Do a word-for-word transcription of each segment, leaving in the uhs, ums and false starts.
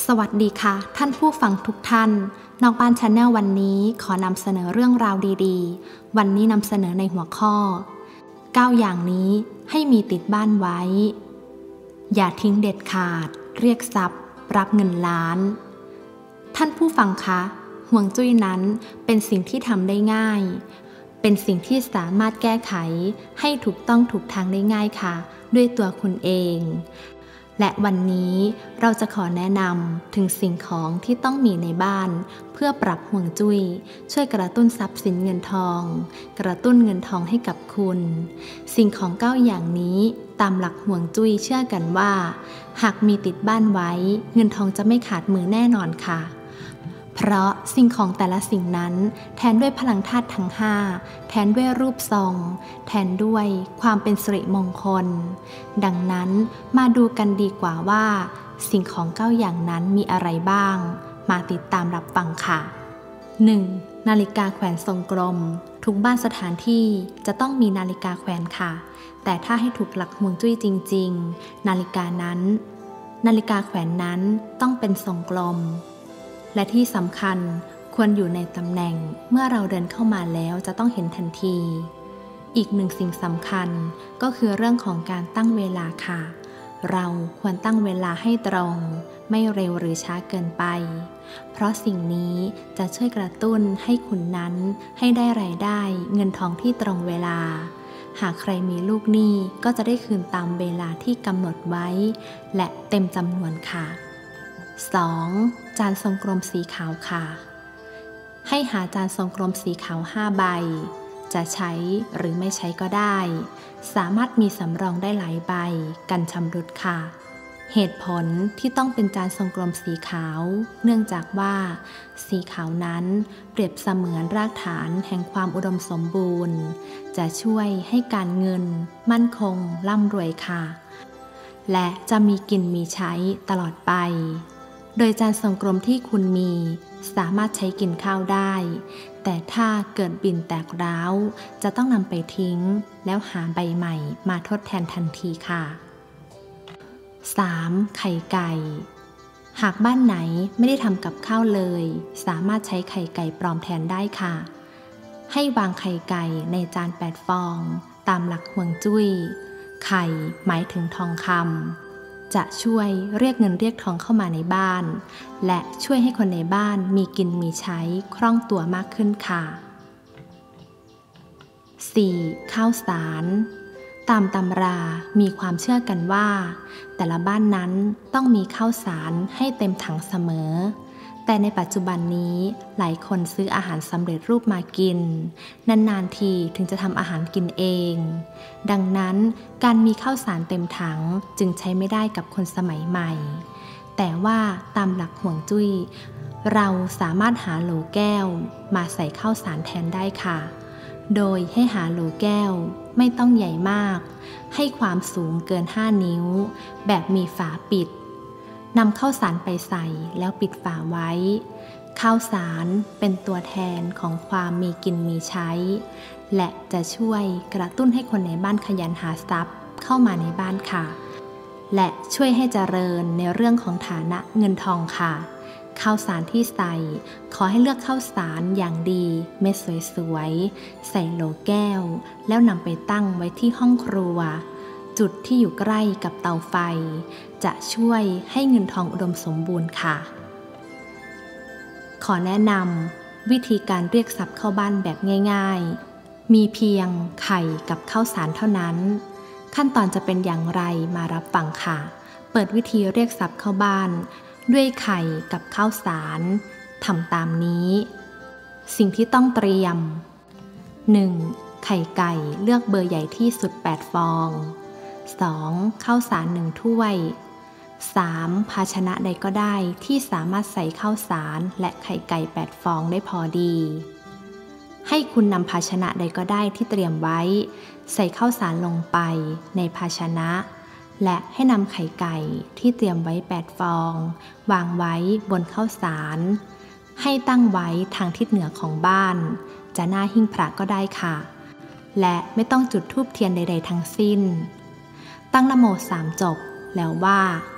สวัสดีค่ะท่านผู้ฟังทุกท่านนอกบ้าน Channel วันนี้ขอนำเสนอเรื่องราวดีๆวันนี้นำเสนอในหัวข้อเก้าอย่างนี้ให้มีติดบ้านไว้อย่าทิ้งเด็ดขาดเรียกทรัพย์รับเงินล้านท่านผู้ฟังคะห่วงจุ้ยนั้นเป็นสิ่งที่ทำได้ง่ายเป็นสิ่งที่สามารถแก้ไขให้ถูกต้องถูกทางได้ง่ายค่ะด้วยตัวคุณเองและวันนี้เราจะขอแนะนำถึงสิ่งของที่ต้องมีในบ้านเพื่อปรับห่วงจุ้ยช่วยกระตุ้นทรัพย์สินเงินทองกระตุ้นเงินทองให้กับคุณสิ่งของเก้าอย่างนี้ตามหลักห่วงจุ้ยเชื่อกันว่าหากมีติดบ้านไว้เงินทองจะไม่ขาดมือแน่นอนค่ะเพราะสิ่งของแต่ละสิ่งนั้นแทนด้วยพลังธาตุทั้งห้าแทนด้วยรูปทรงแทนด้วยความเป็นสิริมงคลดังนั้นมาดูกันดีกว่าว่าสิ่งของเก้าอย่างนั้นมีอะไรบ้างมาติดตามรับฟังค่ะ หนึ่ง. นาฬิกาแขวนทรงกลมทุกบ้านสถานที่จะต้องมีนาฬิกาแขวนค่ะแต่ถ้าให้ถูกหลักห่วงจุ้ยจริงๆนาฬิกานั้นนาฬิกาแขวนนั้นต้องเป็นทรงกลมและที่สำคัญควรอยู่ในตำแหน่งเมื่อเราเดินเข้ามาแล้วจะต้องเห็นทันทีอีกหนึ่งสิ่งสำคัญก็คือเรื่องของการตั้งเวลาค่ะเราควรตั้งเวลาให้ตรงไม่เร็วหรือช้าเกินไปเพราะสิ่งนี้จะช่วยกระตุ้นให้คุณนั้นให้ได้รายได้เงินทองที่ตรงเวลาหากใครมีลูกหนี้ก็จะได้คืนตามเวลาที่กำหนดไว้และเต็มจำนวนค่ะสอง. จานทรงกลมสีขาวค่ะให้หาจานทรงกลมสีขาวห้าใบจะใช้หรือไม่ใช้ก็ได้สามารถมีสำรองได้หลายใบกันชำรุดค่ะเหตุผลที่ต้องเป็นจานทรงกลมสีขาวเนื่องจากว่าสีขาวนั้นเปรียบเสมือนรากฐานแห่งความอุดมสมบูรณ์จะช่วยให้การเงินมั่นคงร่ำรวยค่ะและจะมีกินมีใช้ตลอดไปโดยจานทรงกลมที่คุณมีสามารถใช้กินข้าวได้แต่ถ้าเกิดบิ่นแตกร้าวจะต้องนำไปทิ้งแล้วหาใบใหม่มาทดแทนทันทีค่ะ สาม. ไข่ไก่หากบ้านไหนไม่ได้ทำกับข้าวเลยสามารถใช้ไข่ไก่ปลอมแทนได้ค่ะให้วางไข่ไก่ในจานแปดฟองตามหลักห่วงจุ้ยไข่หมายถึงทองคำจะช่วยเรียกเงินเรียกทองเข้ามาในบ้านและช่วยให้คนในบ้านมีกินมีใช้คล่องตัวมากขึ้นค่ะ สี่. ข้าวสารตามตำรามีความเชื่อกันว่าแต่ละบ้านนั้นต้องมีข้าวสารให้เต็มถังเสมอแต่ในปัจจุบันนี้หลายคนซื้ออาหารสำเร็จรูปมากินนานๆทีถึงจะทำอาหารกินเองดังนั้นการมีข้าวสารเต็มถังจึงใช้ไม่ได้กับคนสมัยใหม่แต่ว่าตามหลักห่วงจุ้ยเราสามารถหาโหลแก้วมาใส่ข้าวสารแทนได้ค่ะโดยให้หาโหลแก้วไม่ต้องใหญ่มากให้ความสูงเกินห้านิ้วแบบมีฝาปิดนำข้าวสารไปใส่แล้วปิดฝาไว้ข้าวสารเป็นตัวแทนของความมีกินมีใช้และจะช่วยกระตุ้นให้คนในบ้านขยันหาทรัพย์เข้ามาในบ้านค่ะและช่วยให้เจริญในเรื่องของฐานะเงินทองค่ะข้าวสารที่ใส่ขอให้เลือกข้าวสารอย่างดีเม็ดสวยๆใส่โหลแก้วแล้วนำไปตั้งไว้ที่ห้องครัวจุดที่อยู่ใกล้กับเตาไฟจะช่วยให้เงินทองอุดมสมบูรณ์ค่ะขอแนะนำวิธีการเรียกทรัพย์เข้าบ้านแบบง่ายๆมีเพียงไข่กับข้าวสารเท่านั้นขั้นตอนจะเป็นอย่างไรมารับฟังค่ะเปิดวิธีเรียกทรัพย์เข้าบ้านด้วยไข่กับข้าวสารทำตามนี้สิ่งที่ต้องเตรียม หนึ่ง. ไข่ไก่เลือกเบอร์ใหญ่ที่สุดแปดฟองสอง. ข้าวสารหนึ่งถ้วย สาม. ภาชนะใดก็ได้ที่สามารถใส่ข้าวสารและไข่ไก่แปดฟองได้พอดีให้คุณนำภาชนะใดก็ได้ที่เตรียมไว้ใส่ข้าวสารลงไปในภาชนะและให้นำไข่ไก่ที่เตรียมไว้แปดฟองวางไว้บนข้าวสารให้ตั้งไว้ทางทิศเหนือของบ้านจะหน้าหิ้งพระก็ได้ค่ะและไม่ต้องจุดธูปเทียนใดๆทั้งสิ้นตั้งนะโมสามจบแล้วว่า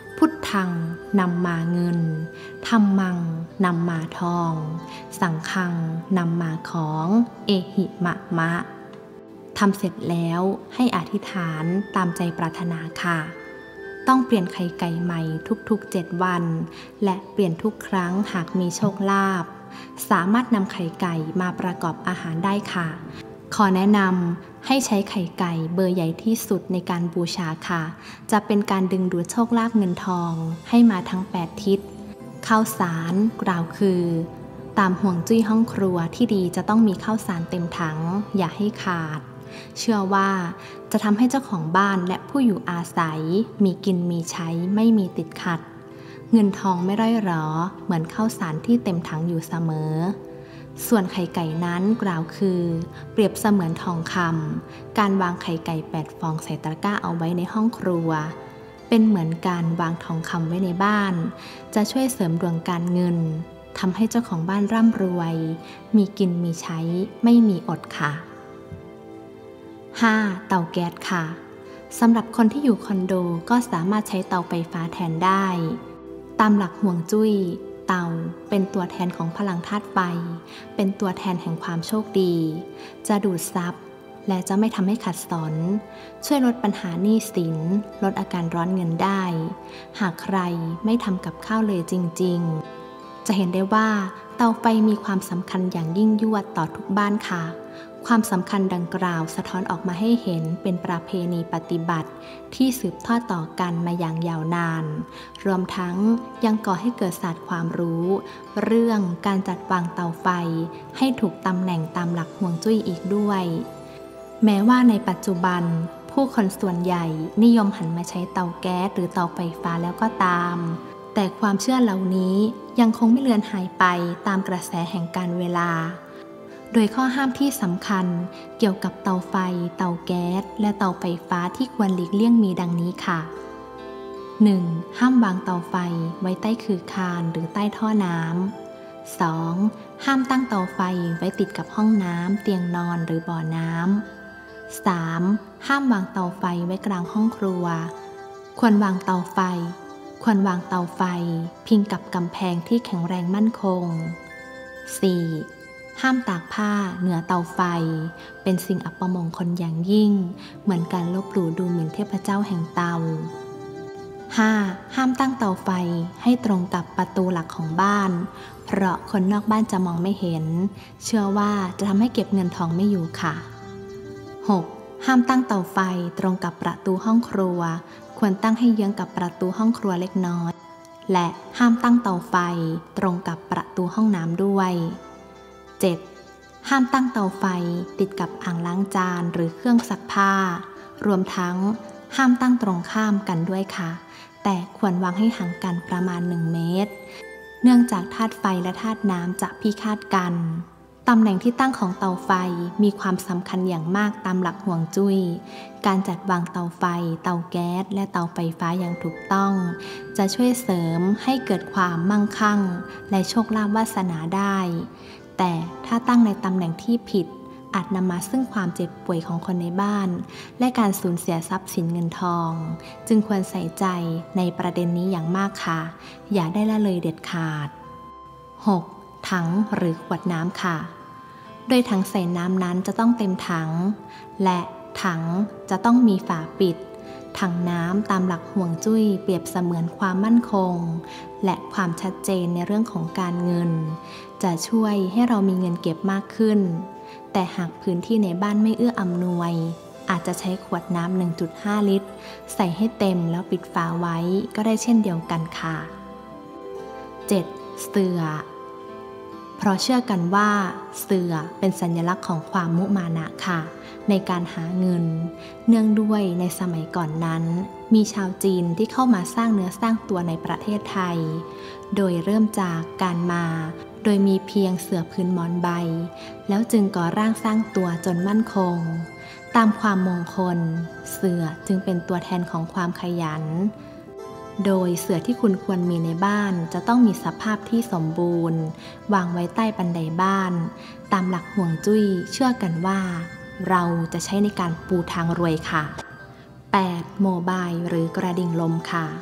พุทธังนำมาเงินธัมมังนำมาทองสังฆังนำมาของเอหิมะมะทำเสร็จแล้วให้อธิษฐานตามใจปรารถนาค่ะต้องเปลี่ยนไข่ไก่ใหม่ทุกๆเจ็ดวันและเปลี่ยนทุกครั้งหากมีโชคลาภสามารถนำไข่ไก่มาประกอบอาหารได้ค่ะขอแนะนำให้ใช้ไข่ไก่เบอร์ใหญ่ที่สุดในการบูชาค่ะจะเป็นการดึงดูดโชคลาภเงินทองให้มาทั้งแปดทิศข้าวสารกล่าวคือตามห่วงจุ้ยห้องครัวที่ดีจะต้องมีข้าวสารเต็มถังอย่าให้ขาดเชื่อว่าจะทำให้เจ้าของบ้านและผู้อยู่อาศัยมีกินมีใช้ไม่มีติดขัดเงินทองไม่ร่อยหรอเหมือนข้าวสารที่เต็มถังอยู่เสมอส่วนไข่ไก่นั้นกล่าวคือเปรียบเสมือนทองคำการวางไข่ไก่แปดฟองใส่ตะกร้าเอาไว้ในห้องครัวเป็นเหมือนการวางทองคำไว้ในบ้านจะช่วยเสริมดวงการเงินทำให้เจ้าของบ้านร่ำรวยมีกินมีใช้ไม่มีอดค่ะห้าเตาแก๊สค่ะสำหรับคนที่อยู่คอนโดก็สามารถใช้เตาไฟฟ้าแทนได้ตามหลักห่วงจุ้ยเตาเป็นตัวแทนของพลังธาตุไฟเป็นตัวแทนแห่งความโชคดีจะดูดซับและจะไม่ทำให้ขัดสนช่วยลดปัญหาหนี้สินลดอาการร้อนเงินได้หากใครไม่ทำกับข้าวเลยจริงๆจะเห็นได้ว่าเตาไฟมีความสำคัญอย่างยิ่งยวดต่อทุกบ้านค่ะความสำคัญดังกล่าวสะท้อนออกมาให้เห็นเป็นประเพณีปฏิบัติที่สืบทอดต่อกันมาอย่างยาวนานรวมทั้งยังก่อให้เกิดศาสตร์ความรู้เรื่องการจัดวางเตาไฟให้ถูกตำแหน่งตามหลักห่วงจุ้ยอีกด้วยแม้ว่าในปัจจุบันผู้คนส่วนใหญ่นิยมหันมาใช้เตาแก๊สหรือเตาไฟฟ้าแล้วก็ตามแต่ความเชื่อเหล่านี้ยังคงไม่เลือนหายไปตามกระแสแห่งกาลเวลาโดยข้อห้ามที่สำคัญเกี่ยวกับเตาไฟเตาแก๊สและเตาไฟฟ้าที่ควรหลีกเลี่ยงมีดังนี้ค่ะ หนึ่ง. ห้ามวางเตาไฟไว้ใต้คือคานหรือใต้ท่อน้ำ สอง. ห้ามตั้งเตาไฟไว้ติดกับห้องน้ำเตียงนอนหรือบ่อน้ำ สาม. ห้ามวางเตาไฟไว้กลางห้องครัวควรวางเตาไฟควรวางเตาไฟพิงกับกำแพงที่แข็งแรงมั่นคง สี่. ห้ามตากผ้าเหนือเตาไฟเป็นสิ่งอัปมงคลอย่างยิ่งเหมือนการลบหลู่ดูหมิ่นเทพเจ้าแห่งเตา ห้า. ห้ามตั้งเตาไฟให้ตรงกับประตูหลักของบ้านเพราะคนนอกบ้านจะมองไม่เห็นเชื่อว่าจะทำให้เก็บเงินทองไม่อยู่ค่ะ หก. ห้ามตั้งเตาไฟตรงกับประตูห้องครัวควรตั้งให้เยื้องกับประตูห้องครัวเล็กน้อยและห้ามตั้งเตาไฟตรงกับประตูห้องน้ำด้วย เจ็ด. ห้ามตั้งเตาไฟติดกับอ่างล้างจานหรือเครื่องซักผ้ารวมทั้งห้ามตั้งตรงข้ามกันด้วยค่ะแต่ควรวางให้ห่างกันประมาณหนึ่งเมตรเนื่องจากธาตุไฟและธาตุน้ำจะพิฆาตกันตำแหน่งที่ตั้งของเตาไฟมีความสำคัญอย่างมากตามหลักห่วงจุ้ยการจัดวางเตาไฟเตาแก๊สและเตาไฟฟ้าอย่างถูกต้องจะช่วยเสริมให้เกิดความมั่งคั่งและโชคลาภวาสนาได้แต่ถ้าตั้งในตำแหน่งที่ผิดอาจนำมาซึ่งความเจ็บป่วยของคนในบ้านและการสูญเสียทรัพย์สินเงินทองจึงควรใส่ใจในประเด็นนี้อย่างมากค่ะอย่าได้ละเลยเด็ดขาด หก. ถังหรือขวดน้ำค่ะโดยถังใส่น้ำนั้นจะต้องเต็มถังและถังจะต้องมีฝาปิดถังน้ำตามหลักห่วงจุ้ยเปรียบเสมือนความมั่นคงและความชัดเจนในเรื่องของการเงินจะช่วยให้เรามีเงินเก็บมากขึ้นแต่หากพื้นที่ในบ้านไม่เอื้ออำนวยอาจจะใช้ขวดน้ำ หนึ่งจุดห้า ลิตรใส่ให้เต็มแล้วปิดฝาไว้ก็ได้เช่นเดียวกันค่ะ เจ็ด. เสื่อเพราะเชื่อกันว่าเสื่อเป็นสัญลักษณ์ของความมุมานะค่ะในการหาเงินเนื่องด้วยในสมัยก่อนนั้นมีชาวจีนที่เข้ามาสร้างเนื้อสร้างตัวในประเทศไทยโดยเริ่มจากการมาโดยมีเพียงเสื่อพื้นหมอนใบแล้วจึงก่อร่างสร้างตัวจนมั่นคงตามความมงคลเสื่อจึงเป็นตัวแทนของความขยันโดยเสื่อที่คุณควรมีในบ้านจะต้องมีสภาพที่สมบูรณ์วางไว้ใต้บันไดบ้านตามหลักห่วงจุ้ยเชื่อกันว่าเราจะใช้ในการปูทางรวยค่ะ แปด. โมบายหรือกระดิ่งลมค่ะ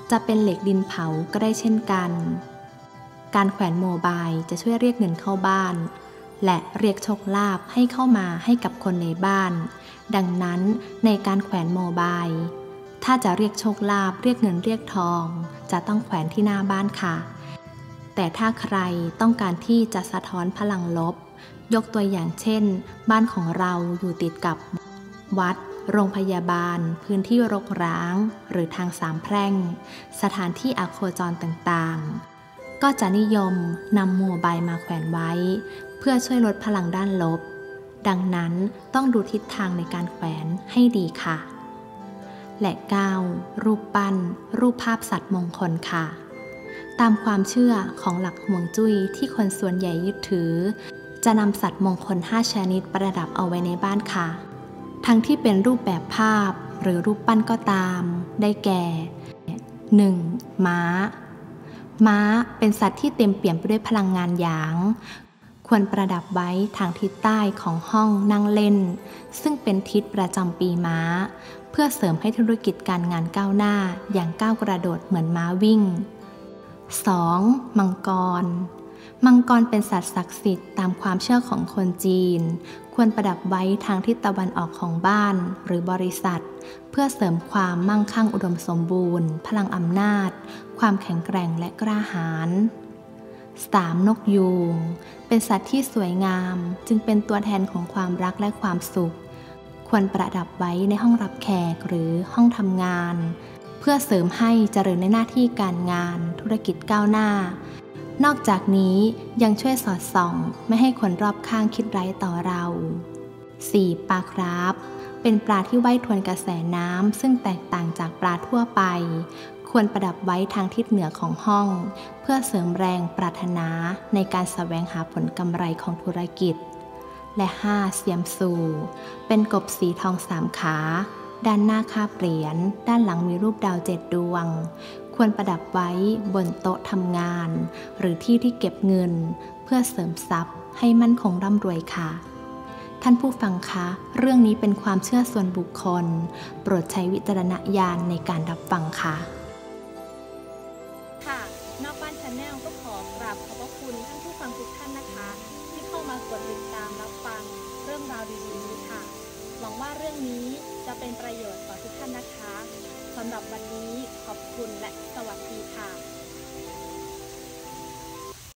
จะเป็นเหล็กดินเผาก็ได้เช่นกันการแขวนโมบายจะช่วยเรียกเงินเข้าบ้านและเรียกโชคลาภให้เข้ามาให้กับคนในบ้านดังนั้นในการแขวนโมบายถ้าจะเรียกโชคลาภเรียกเงินเรียกทองจะต้องแขวนที่หน้าบ้านค่ะแต่ถ้าใครต้องการที่จะสะท้อนพลังลบยกตัวอย่างเช่นบ้านของเราอยู่ติดกับวัดโรงพยาบาลพื้นที่รกร้างหรือทางสามแพร่งสถานที่อโคจรต่างๆก็จะนิยมนำโมบายมาแขวนไว้เพื่อช่วยลดพลังด้านลบดังนั้นต้องดูทิศทางในการแขวนให้ดีค่ะและเก้ารูปปั้นรูปภาพสัตว์มงคลค่ะตามความเชื่อของหลักฮวงจุ้ยที่คนส่วนใหญ่ยึดถือจะนำสัตว์มงคลห้าชนิดประดับเอาไว้ในบ้านค่ะทั้งที่เป็นรูปแบบภาพหรือรูปปั้นก็ตามได้แก่ หนึ่ง. ม้าม้าเป็นสัตว์ที่เต็มเปี่ยมไปด้วยพลังงานหยางควรประดับไว้ทางทิศใต้ของห้องนั่งเล่นซึ่งเป็นทิศประจำปีม้าเพื่อเสริมให้ธุรกิจการงานก้าวหน้าอย่างก้าวกระโดดเหมือนม้าวิ่ง สอง. มังกรมังกรเป็นสัตว์ศักดิ์สิทธิ์ตามความเชื่อของคนจีนควรประดับไว้ทางทิศตะวันออกของบ้านหรือบริษัทเพื่อเสริมความมั่งคั่งอุดมสมบูรณ์พลังอำนาจความแข็งแกร่งและกล้าหาญ สาม. นกยูงเป็นสัตว์ที่สวยงามจึงเป็นตัวแทนของความรักและความสุขควรประดับไว้ในห้องรับแขกหรือห้องทำงานเพื่อเสริมให้เจริญในหน้าที่การงานธุรกิจก้าวหน้านอกจากนี้ยังช่วยสอดส่องไม่ให้คนรอบข้างคิดร้ายต่อเรา สี่. ปลาคราฟเป็นปลาที่ว่ายทวนกระแสน้ำซึ่งแตกต่างจากปลาทั่วไปควรประดับไว้ทางทิศเหนือของห้องเพื่อเสริมแรงปรารถนาในการแสวงหาผลกำไรของธุรกิจและ ห้า. เสียมซูเป็นกบสีทองสามขาด้านหน้าคาบเหรียญด้านหลังมีรูปดาวเจ็ดดวงควรประดับไว้บนโต๊ะทำงานหรือที่ที่เก็บเงินเพื่อเสริมทรัพย์ให้มั่นคงร่ำรวยค่ะท่านผู้ฟังคะเรื่องนี้เป็นความเชื่อส่วนบุคคลโปรดใช้วิจารณญาณในการรับฟังค่ะค่ะนอกบ้าน Channel ก็ขอกราบขอบพระคุณท่านผู้ฟังทุกท่านนะคะที่เข้ามากดติดตามรับฟังเรื่องราวดีๆนี้ค่ะหวังว่าเรื่องนี้จะเป็นประโยชน์ต่อทุกท่านนะคะสำหรับวันนี้ขอบคุณและสวัสดีค่ะ